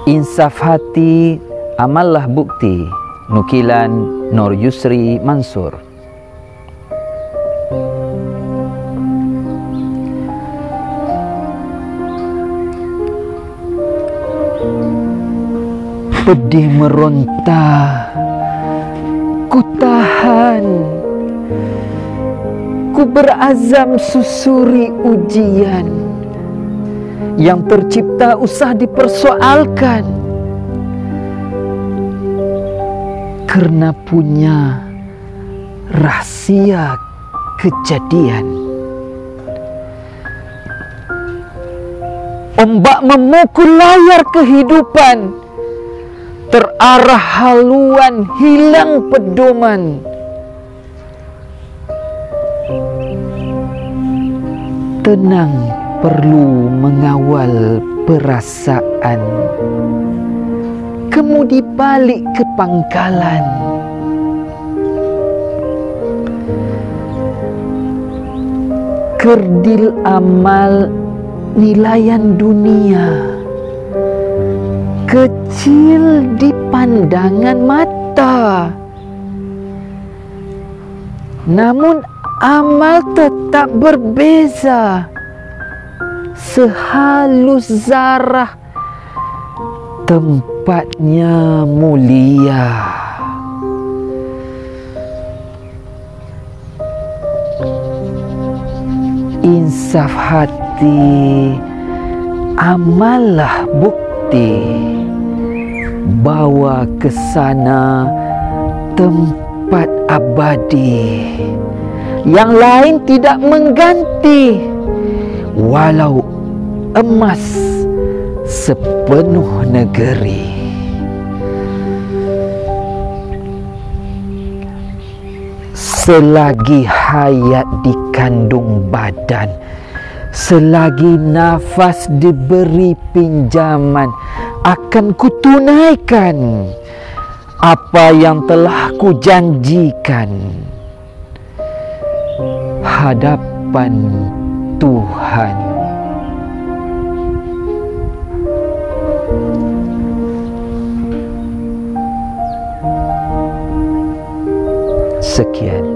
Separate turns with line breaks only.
Insaf hati, amallah bukti. Nukilan Nur Yusri Mansur. Pedih meronta, ku tahan, ku berazam susuri ujian. Yang tercipta usah dipersoalkan, karena punya rahasia kejadian. Ombak memukul layar kehidupan, terarah haluan, hilang pedoman. Tenang perlu mengawal perasaan, kemudi balik ke pangkalan. Kerdil amal nilaian dunia, kecil di pandangan mata, namun amal tetap berbeza, sehalus zarah, tempatnya mulia. Insaf hati, amallah bukti, bawa ke sana tempat abadi. Yang lain tidak mengganti, walau emas sepenuh negeri. Selagi hayat dikandung badan, selagi nafas diberi pinjaman, akan kutunaikan apa yang telah kujanjikan hadapan Tuhan. Sekian.